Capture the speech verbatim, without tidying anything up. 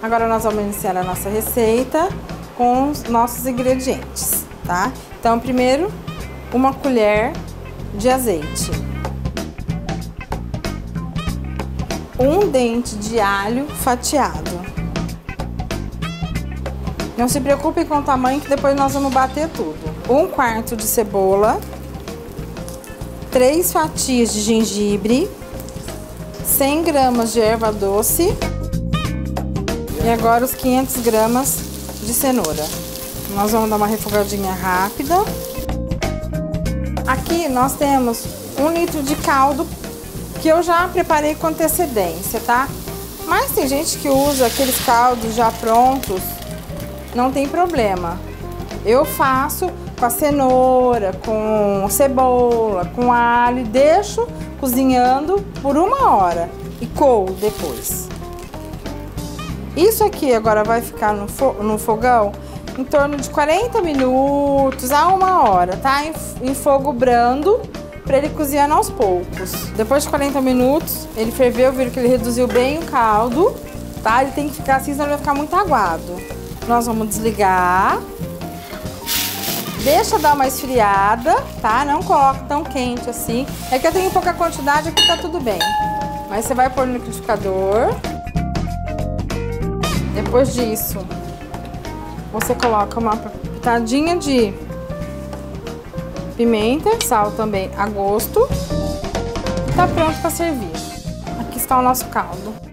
Agora nós vamos iniciar a nossa receita com os nossos ingredientes, tá? Então, primeiro, uma colher de azeite. Um dente de alho fatiado. Não se preocupe com o tamanho que depois nós vamos bater tudo. Um quarto de cebola. Três fatias de gengibre. cem gramas de erva doce. E agora os quinhentos gramas de cenoura. Nós vamos dar uma refogadinha rápida. Aqui nós temos um litro de caldo que eu já preparei com antecedência, tá? Mas tem gente que usa aqueles caldos já prontos, não tem problema. Eu faço com a cenoura, com cebola, com alho e deixo cozinhando por uma hora e coo depois. Isso aqui agora vai ficar no, fo no fogão em torno de quarenta minutos a uma hora, tá? Em, em fogo brando, para ele cozinhando aos poucos. Depois de quarenta minutos, ele ferveu, viram que ele reduziu bem o caldo, tá? Ele tem que ficar assim, senão ele vai ficar muito aguado. Nós vamos desligar. Deixa dar uma esfriada, tá? Não coloca tão quente assim. É que eu tenho pouca quantidade, aqui tá tudo bem. Mas você vai pôr no liquidificador. Depois disso, você coloca uma pitadinha de pimenta, sal também a gosto. Tá pronto para servir. Aqui está o nosso caldo.